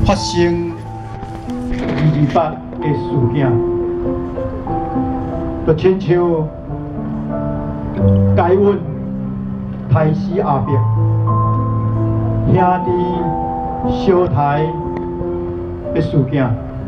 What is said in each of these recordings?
发生228的事件，就亲像解阮台死阿伯兄弟小台的事件，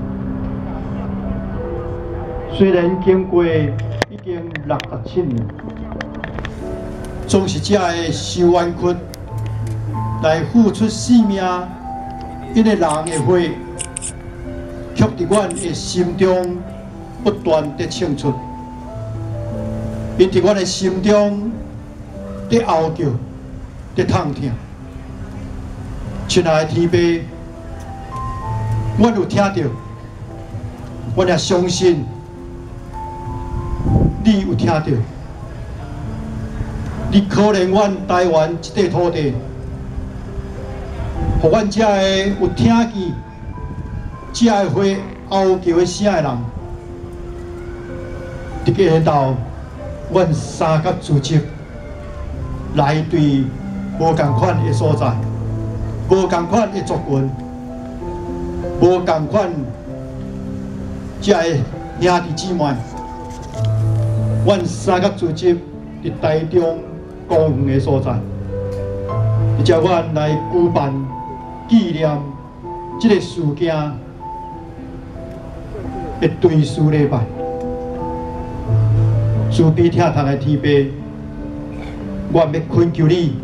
虽然经过已经67年，总是这个受冤屈来付出性命，因个人的血，却伫阮的心中不断地冲出，因伫阮的心中在嚎叫，在痛痛。亲爱的天父，阮有听到，阮也相信你有听到，你可怜阮台湾这块土地，互阮这个有听见这个血嚎叫的声的人，伫个下昼，阮三甲组织来对无共款的所在。 无共款的族群，无共款这个兄弟姊妹，阮三甲组织伫台中高远的所在，而且阮来举办纪念这个事件的追思礼拜。慈悲疼痛的天父，阮要恳求你。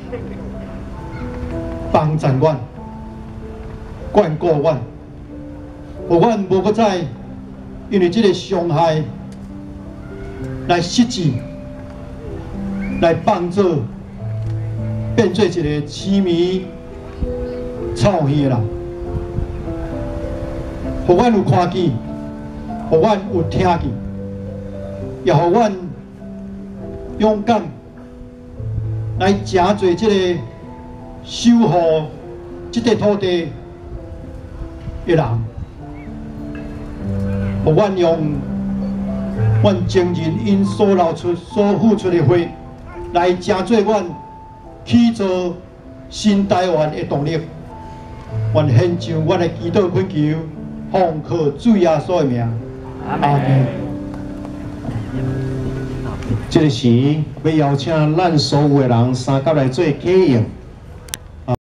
帮助阮，眷顾阮，互阮无搁再因为这个伤害来失志，来放做变做一个痴迷臭鱼的人。互阮有看见，互阮有听见，也互阮勇敢来诚做这个。 守护这块土地的人，互阮用阮前人因所流出、所付出的血，来成做阮去做新台湾的动力。愿献上阮的祈祷恳求，奉靠主耶稣的名，阿门。 这个时要邀请咱所有的人三甲来做启应。